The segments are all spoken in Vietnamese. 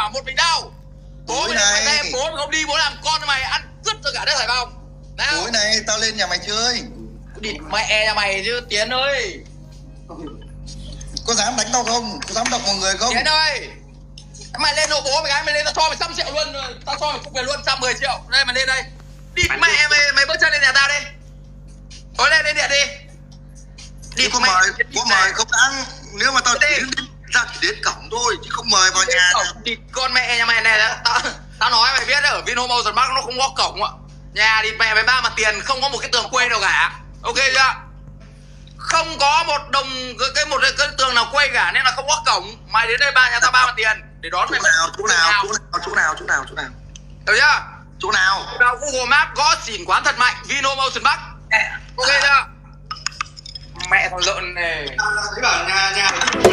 bảo một mình đâu. Bố mày này em bố mày không đi, bố làm con mày ăn cứt cho cả đất phải không? Tối này tao lên nhà mày chơi. Địt mẹ nhà mày chứ Tiến ơi. Có dám đánh tao không? Có dám đập một người không? Tiến ơi, mày lên nộp bố mày cái, mày lên tao cho mày 100 triệu luôn. Tao cho mày cục về luôn 110 triệu. Đây mày lên đây. Địt mẹ mày bước chân lên nhà tao đi. Thôi lên điện đi. Đi có mời, có mời không ăn. Nếu mà tao đến ra chỉ đến cổng thôi chứ không mời vào nhà. Thì con mẹ nhà mày này, tao nói mày biết ở Vinhome Ocean Park nó không có cổng ạ. Nhà thì mẹ với ba mặt tiền không có một cái tường quay nào cả. Ok chưa? Không có một đồng cái tường nào quay cả nên là không có cổng. Mày đến đây nhà tao ba mặt tiền để đón mày. Chỗ nào? Được chưa? Chỗ nào? Vào Google Maps gõ xỉn quán thật mạnh Vinhome Ocean Park. Ok chưa? Mẹ thằng lợn này. Cái bảo nhà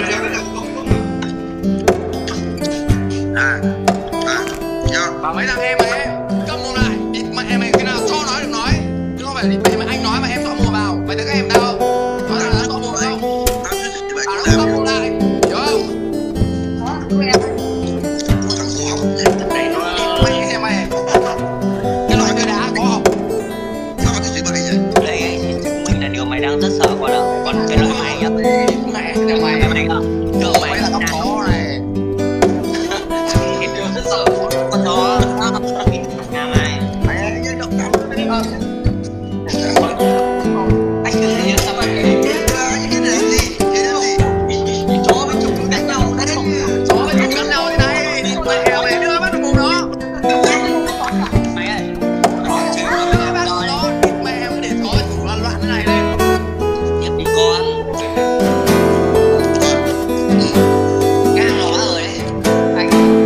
bảo mấy thằng em ấy câm mồm lại. Địt mẹ mày cái nào cho nói được nói. Chứ không phải là mẹ mà anh nói mà em rõ mồm vào. Mày thấy các em tao không? Nói là rõ mồm không? Bảo nó câm mồm lại. Hiểu không? Mẹ mày. Cái loại cây đá có không? Sao có thể chửi bậy vậy? Đây ấy, chứng minh là điều mày đang rất sợ con ạ. Còn cái loại mày nhá. Mẹ mày không? Đường mày là con chó này. Điều rất sợ con chó. Nhà mày. Mày động cảm đi không? Anh cứ thế sao mà cái gì? chó với chúng đánh nhau đấy. Chó với chúng đánh nhau thế này. Mày đưa bắt được mồm nó. Mày ơi. Đưa bắt được nó. Mẹ em cứ để chó chủ loạn loạn thế này lên. Tiếp đi con. Ngang nó rồi đấy. Anh.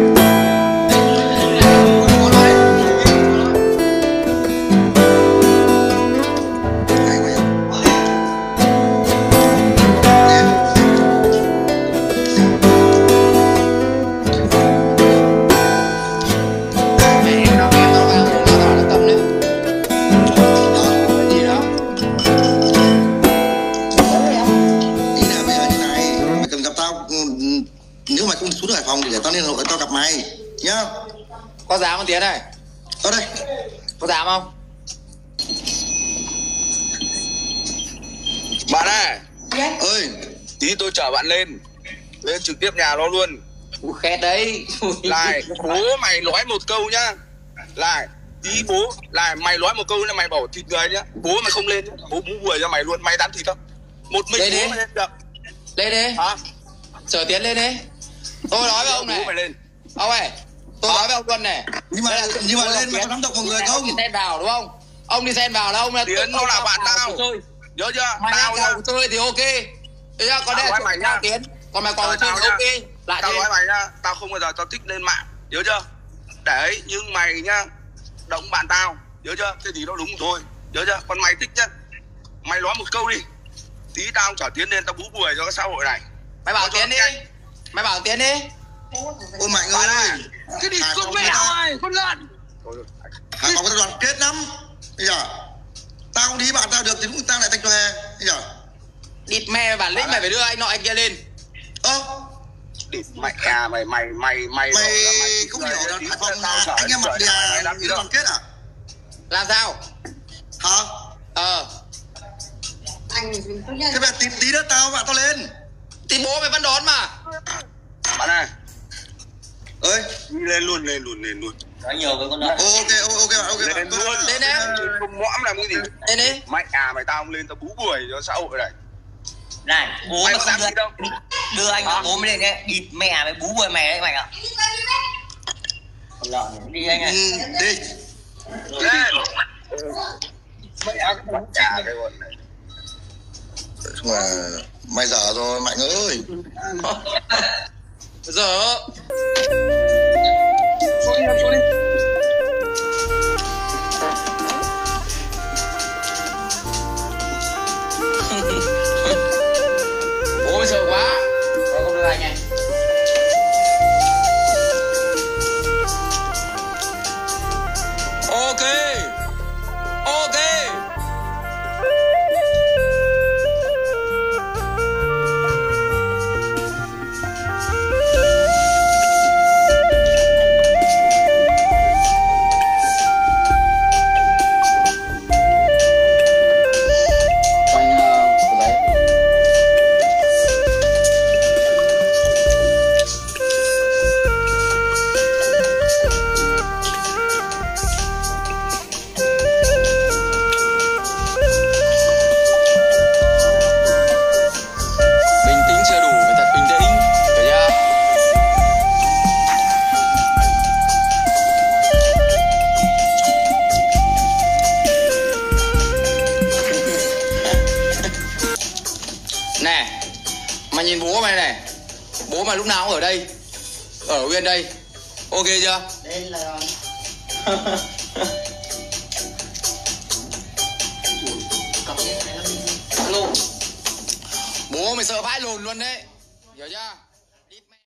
Nếu mày không xuống Hải Phòng thì để tao liên hệ tao gặp mày nhá. Có dám không Tiến này? Ở đây. Có dám không? Bạn này Ơi, tí tôi chở bạn lên trực tiếp nhà nó luôn. Khét đấy. Lại bố mày nói một câu nhá. Lại tí bố lại mày nói một câu là mày bảo thịt người nhá. Bố mày không lên nhá. Bố bú bùi cho mày luôn. Mày dám thịt không? Một mình lên bố đi. mày lên được. Lên đi. Hả? Chở Tiến lên đi. Tôi nói với ông này. Bố mày lên. Ông ơi, tôi nói với ông Luân này. nhưng mà lên mà có nắm độc một người không? Đi xen vào đúng không? Ông đi xen vào là ông là Tiến nó là bạn tao. Nhớ chưa? Mày Tao đang chơi thì ok. Thế ra còn đây là mày nhá. Tiến. Còn mày còn chơi thì ok. Lại tao đi. nói mày nhá, tao không bao giờ tao thích lên mạng, nhớ chưa? Đấy, nhưng mày nhá, động bạn tao, nhớ chưa? Thế thì nó đúng thôi, nhớ chưa? Còn mày thích nhá, mày nói một câu đi, tí tao chở Tiến lên tao bú bùi cho cái xã hội này. Mày bảo Tiến đi. Mày bảo Tiến đi. Ôi Mạnh ơi, Cái đi con mẹ ơi, con lợn. Hải Phòng tao đoàn kết lắm. Bây giờ tao không đi bạn tao được thì cũng tao lại thành cho hè. Bây giờ Địt mẹ bản lĩnh mày phải đưa anh nọ anh kia lên. Địt mẹ à, mày không hiểu là Hải Phòng là anh em mặt bè đoàn kết à? Làm sao? Hả? Thế bây giờ tí nữa bạn tao lên. Thì bố mày vẫn đón mà. Bạn này. Ơi, lên luôn. nói nhiều với con lợn. Ok bạn, lên luôn. Lên em. Không mõm làm cái gì. Lên đi. Mày mày tao không lên tao bú bùi cho xã hội này. Này, bố Mày mày có dám không gì đâu. đưa anh bố mày lên đấy. Địt mẹ mày bú bùi mày đấy mày ạ. Con lợn đi anh ơi. Đi. Lên. Mày ăn cái bánh chả cái quần này. Mà mày dở rồi Mạnh ơi. Giờ Xuống đi. bố sợ quá. Không được anh này. Ok. mày lúc nào cũng ở đây, ở bên đây, ok chưa? Đây là bố mày sợ vãi lồn luôn đấy, hiểu chưa?